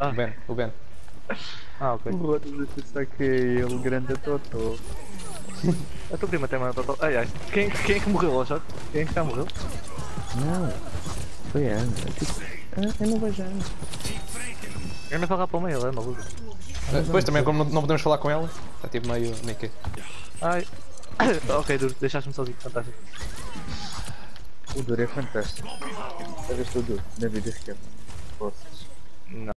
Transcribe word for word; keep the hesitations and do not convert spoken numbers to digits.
O Ben, o Ben. Ah, ok. Vou dizer pensar que é ele grande Totó. A tua prima tem uma Totó. Ai ai, quem, quem é que morreu, ó, Choque? Quem é que já morreu? Não, foi a Ana. Tipo, ah, eu não vejo a Ana. Eu não vou lá para o meio, ela é maluca. Uh, Depois também, como não, não podemos falar com ela, está tipo meio. meio que. Ai. Ok, Duro, deixaste-me sozinho, fantástico. O Duro é fantástico. Já viste o Duro na vida real? Posso. Não.